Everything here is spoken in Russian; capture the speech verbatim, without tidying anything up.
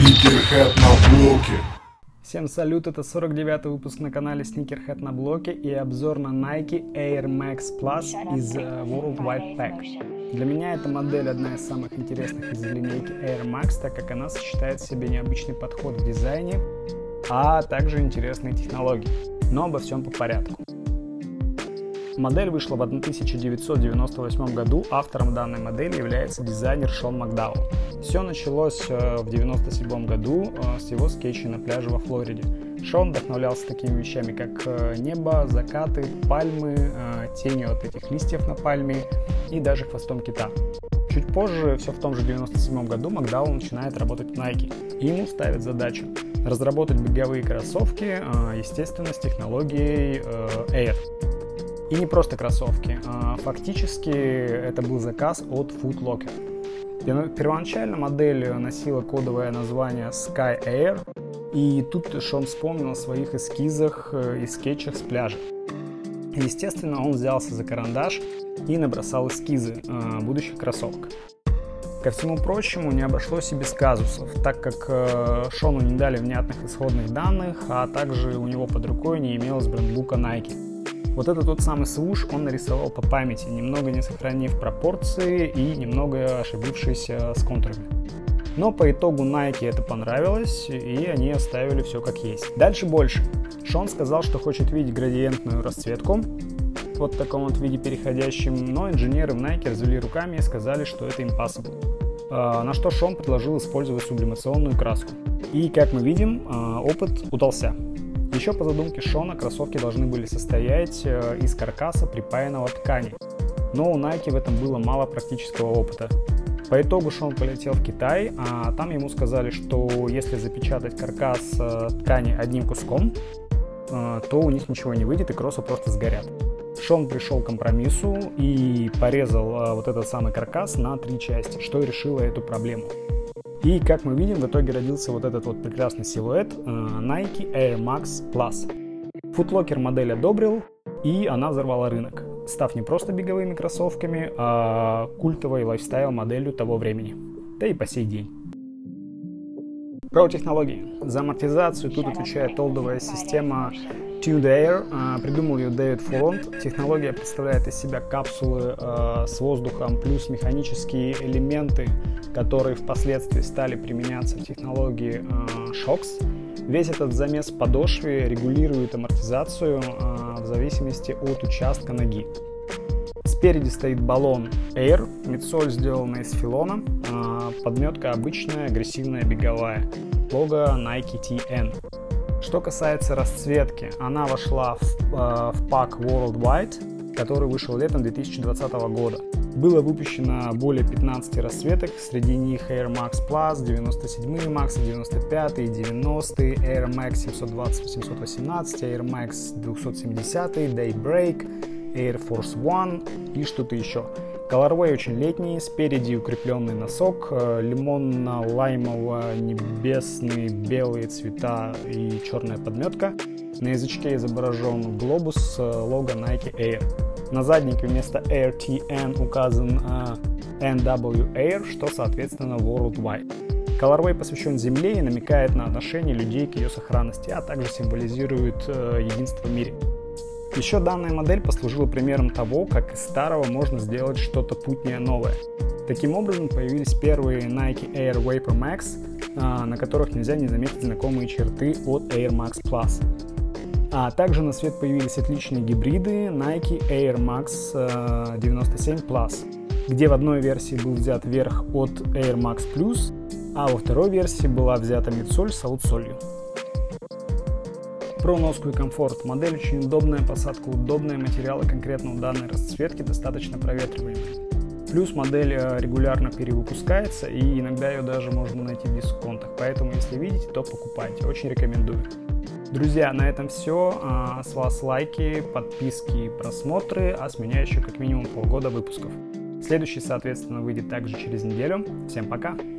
Sneakerhead на блоке. Всем салют, это сорок девятый выпуск на канале Sneakerhead на блоке и обзор на Nike Air Max Plus из uh, Worldwide Pack. Для меня эта модель одна из самых интересных из линейки Air Max, так как она сочетает в себе необычный подход в дизайне, а также интересные технологии. Но обо всем по порядку. Модель вышла в тысяча девятьсот девяносто восьмом году, автором данной модели является дизайнер Шон Макдауэлл. Все началось в девяносто седьмом году с его скетчей на пляже во Флориде. Шон вдохновлялся такими вещами, как небо, закаты, пальмы, тени от этих листьев на пальме и даже хвостом кита. Чуть позже, все в том же девяносто седьмом году, Макдауэлл начинает работать в Nike, и ему ставят задачу разработать беговые кроссовки, естественно, с технологией Air. И не просто кроссовки, а фактически это был заказ от Foot Locker. Первоначально модель носила кодовое название Sky Air, и тут Шон вспомнил о своих эскизах и скетчах с пляжа. Естественно, он взялся за карандаш и набросал эскизы будущих кроссовок. Ко всему прочему, не обошлось и без казусов, так как Шону не дали внятных исходных данных, а также у него под рукой не имелось брендбука Nike. Вот этот тот самый свуш он нарисовал по памяти, немного не сохранив пропорции и немного ошибившись с контурами. Но по итогу Nike это понравилось, и они оставили все как есть. Дальше больше. Шон сказал, что хочет видеть градиентную расцветку, вот в таком вот виде переходящем, но инженеры в Nike развели руками и сказали, что это impossible. На что Шон предложил использовать сублимационную краску. И, как мы видим, опыт удался. Еще по задумке Шона кроссовки должны были состоять из каркаса припаянного ткани, но у Nike в этом было мало практического опыта. По итогу Шон полетел в Китай, а там ему сказали, что если запечатать каркас ткани одним куском, то у них ничего не выйдет и кроссы просто сгорят. Шон пришел к компромиссу и порезал вот этот самый каркас на три части, что и решило эту проблему. И, как мы видим, в итоге родился вот этот вот прекрасный силуэт Nike Air Max Plus. Foot Locker модель одобрил, и она взорвала рынок, став не просто беговыми кроссовками, а культовой лайфстайл-моделью того времени, да и по сей день. Про технологии. За амортизацию тут отвечает олдовая система Tuned Air, придумал ее Дэвид Фоланд. Технология представляет из себя капсулы э, с воздухом плюс механические элементы, которые впоследствии стали применяться в технологии э, шокс. Весь этот замес в подошве регулирует амортизацию э, в зависимости от участка ноги. Спереди стоит баллон Air, мидсоль сделана из филона, э, подметка обычная, агрессивная беговая, лого Nike ти эн. Что касается расцветки, она вошла в, э, в пак Worldwide, который вышел летом две тысячи двадцатого года. Было выпущено более пятнадцати расцветок, среди них Air Max Plus, девяносто седьмые Max, девяносто пятые, девяностые, Air Max семьсот двадцать семьсот восемнадцать, Air Max двести семьдесят, Daybreak, Air Force One и что-то еще. Colorway очень летний, спереди укрепленный носок, лимонно-лаймово-небесные белые цвета и черная подметка. На язычке изображен глобус с лого Nike Air. На заднике вместо Air ти эн указан эн дабл ю Air, что соответственно Worldwide. Colorway посвящен Земле и намекает на отношение людей к ее сохранности, а также символизирует единство в мире. Еще данная модель послужила примером того, как из старого можно сделать что-то путнее новое. Таким образом появились первые Nike Air Vapor Max, на которых нельзя не заметить знакомые черты от Air Max Plus. А также на свет появились отличные гибриды Nike Air Max девяносто семь Plus, где в одной версии был взят верх от Air Max Plus, а во второй версии была взята мидсоль с аутсолью. Про носку и комфорт. Модель очень удобная, посадка удобная, материалы конкретно у данной расцветки достаточно проветриваемые. Плюс модель регулярно перевыпускается, и иногда ее даже можно найти в дисконтах, поэтому если видите, то покупайте, очень рекомендую. Друзья, на этом все. С вас лайки, подписки и просмотры, а с меня еще как минимум полгода выпусков. Следующий, соответственно, выйдет также через неделю. Всем пока!